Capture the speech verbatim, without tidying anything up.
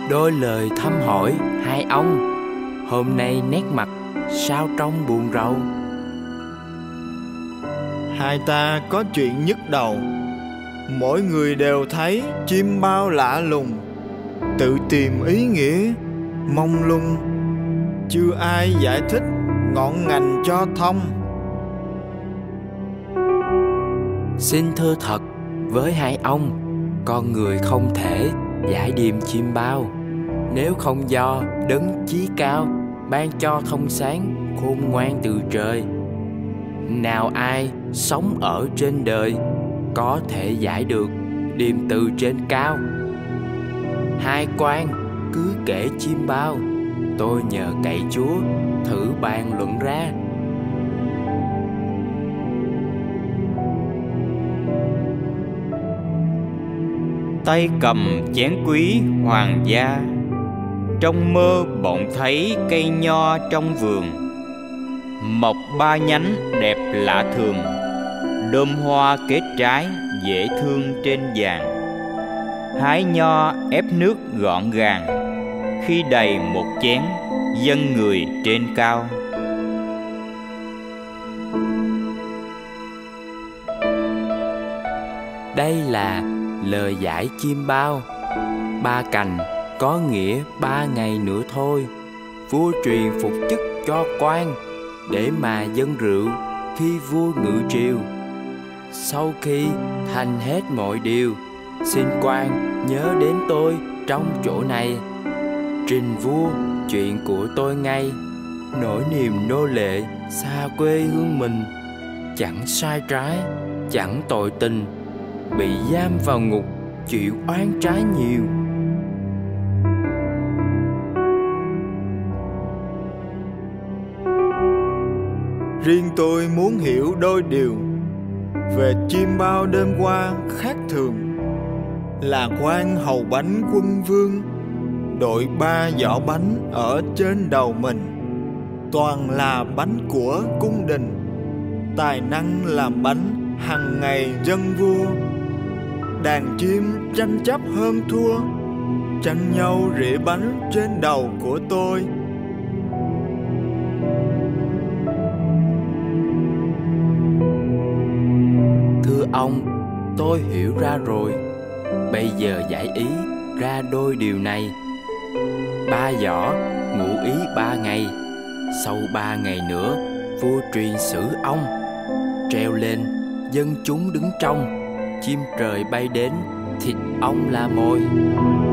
Đôi lời thăm hỏi hai ông, hôm nay nét mặt sao trông buồn rầu. Hai ta có chuyện nhức đầu. Mỗi người đều thấy chim bao lạ lùng, tự tìm ý nghĩa mông lung, chưa ai giải thích ngọn ngành cho thông. Xin thưa thật với hai ông, con người không thể giải điềm chim bao, nếu không do đấng chí cao ban cho thông sáng khôn ngoan từ trời. Nào ai sống ở trên đời có thể giải được điềm từ trên cao. Hai quan cứ kể chim bao, tôi nhờ cậy Chúa thử bàn luận ra. Tay cầm chén quý hoàng gia, trong mơ bỗng thấy cây nho trong vườn, mọc ba nhánh đẹp lạ thường, đơm hoa kết trái dễ thương trên vàng. Hái nho ép nước gọn gàng, khi đầy một chén dâng người trên cao. Đây là lời giải chim bao. Ba cành có nghĩa ba ngày nữa thôi. Vua truyền phục chức cho quan, để mà dâng rượu khi vua ngự triều. Sau khi thành hết mọi điều, xin quan nhớ đến tôi trong chỗ này, trình vua chuyện của tôi ngay. Nỗi niềm nô lệ xa quê hương mình, chẳng sai trái, chẳng tội tình, bị giam vào ngục, chịu oán trái nhiều. Riêng tôi muốn hiểu đôi điều về chim bao đêm qua khác thường. Là quan hầu bánh quân vương, đội ba giỏ bánh ở trên đầu mình, toàn là bánh của cung đình. Tài năng làm bánh hằng ngày dân vua. Đàn chim tranh chấp hơn thua, tranh nhau rỉa bánh trên đầu của tôi. Thưa ông, tôi hiểu ra rồi. Bây giờ giải ý ra đôi điều này. Ba giỏ ngụ ý ba ngày. Sau ba ngày nữa, vua truyền xử ông. Treo lên, dân chúng đứng trong. Chim trời bay đến, thịt ông là mồi.